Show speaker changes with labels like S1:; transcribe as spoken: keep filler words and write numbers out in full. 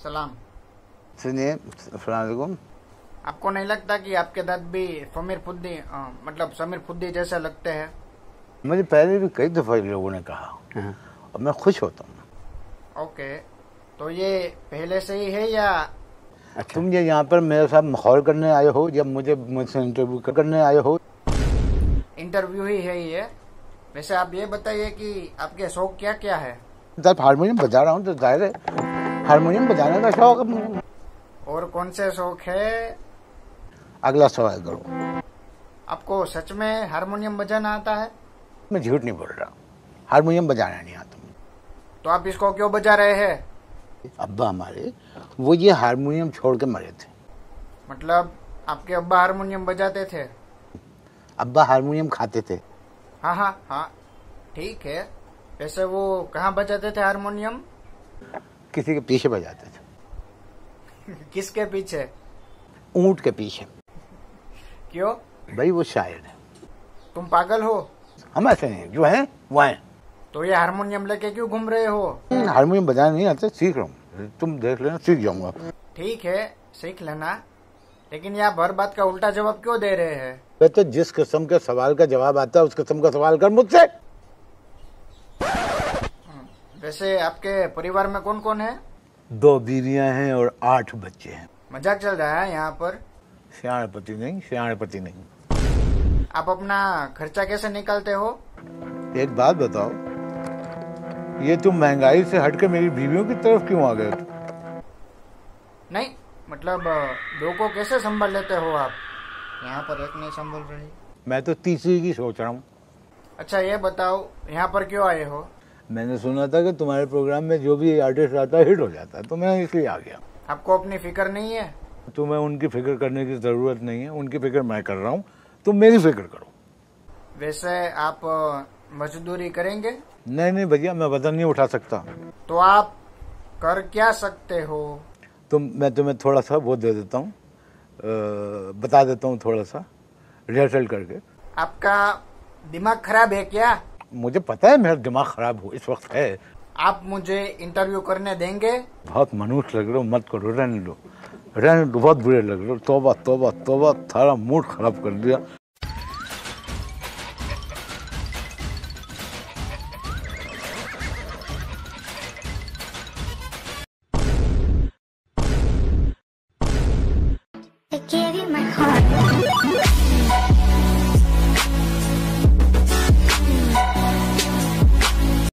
S1: सलाम।
S2: सुनिए, अस्सलाम वालेकुम।
S1: आपको नहीं लगता कि आपके दांत भी समीर फुद्दी अ, मतलब समीर फुद्दी जैसे लगते हैं?
S2: मुझे पहले भी कई दफ़ा लोगों ने कहा और मैं खुश होता हूँ।
S1: ओके, तो ये पहले से ही है या?
S2: अच्छा। तुम ये यहाँ पर मेरे साथ माहौल करने आए हो या मुझे मुझसे इंटरव्यू करने आए हो?
S1: इंटरव्यू ही है ये। वैसे आप ये बताइए कि आपके शौक क्या क्या है?
S2: जब हारमोनियम बजा रहा हूँ तो जाहिर है हारमोनियम बजाने का शौक है मुझे।
S1: और कौन से शौक है?
S2: अगला सवाल करो।
S1: आपको सच में हारमोनियम बजाना आता है?
S2: मैं झूठ नहीं बोल रहा, हारमोनियम बजाना नहीं आता मुझे।
S1: तो आप इसको क्यों बजा रहे हैं?
S2: अब्बा हमारे वो ये हारमोनियम छोड़ के मरे थे।
S1: मतलब आपके अब्बा हारमोनियम बजाते थे?
S2: अब्बा हारमोनियम खाते थे।
S1: हाँ हाँ हाँ, ठीक है। वैसे वो कहाँ बजाते थे हारमोनियम?
S2: किसी के पीछे बजाते थे।
S1: किसके पीछे?
S2: ऊंट के पीछे।
S1: क्यों?
S2: भाई वो शायर है।
S1: तुम पागल हो?
S2: हम ऐसे नहीं, जो है वो है।
S1: तो ये हारमोनियम लेके क्यों घूम रहे हो?
S2: हारमोनियम बजाना नहीं आता, सीख रहा हूँ। तुम देख लेना, सीख जाऊंगा।
S1: ठीक है, सीख लेना, लेकिन ये आप हर बात का उल्टा जवाब क्यों दे रहे हैं?
S2: वे तो जिस किस्म के सवाल का जवाब आता है उस किस्म का सवाल कर मुझसे।
S1: वैसे आपके परिवार में कौन कौन है?
S2: दो बीवियां हैं और आठ बच्चे हैं।
S1: मजाक चल रहा है यहाँ पर?
S2: सियाण पति नहीं, सियाण पति नहीं।
S1: आप अपना खर्चा कैसे निकालते हो?
S2: एक बात बताओ, ये तुम महंगाई से हटके मेरी बीवियों की तरफ क्यों आ गए?
S1: नहीं, मतलब दो को कैसे संभाल लेते हो आप? यहाँ पर एक नहीं संभल रही।
S2: मैं तो तीसरी की सोच रहा हूँ।
S1: अच्छा ये बताओ, यहाँ पर क्यों आए हो?
S2: मैंने सुना था कि तुम्हारे प्रोग्राम में जो भी आर्टिस्ट आता है हिट हो जाता है, तो मैं इसलिए आ गया।
S1: आपको अपनी फिक्र नहीं है?
S2: तुम्हें उनकी फिक्र करने की जरूरत नहीं है, उनकी फिक्र मैं कर रहा हूँ, तुम मेरी फिक्र करो।
S1: वैसे आप मजदूरी करेंगे?
S2: नहीं नहीं भैया, मैं वजन नहीं उठा सकता।
S1: तो आप कर क्या सकते हो?
S2: तुम मैं तुम्हें थोड़ा सा वो दे देता हूँ, बता देता हूँ थोड़ा सा रिहर्सल करके।
S1: आपका दिमाग खराब है क्या?
S2: मुझे पता है मेरा दिमाग खराब हो इस वक्त है।
S1: आप मुझे इंटरव्यू करने देंगे?
S2: बहुत मनुष्य लग रहे हो, मत करो, रहने दो रहने दो, बहुत बुरे लग रहे हो। तौबा तौबा तौबा, थारा मूड खराब कर दिया।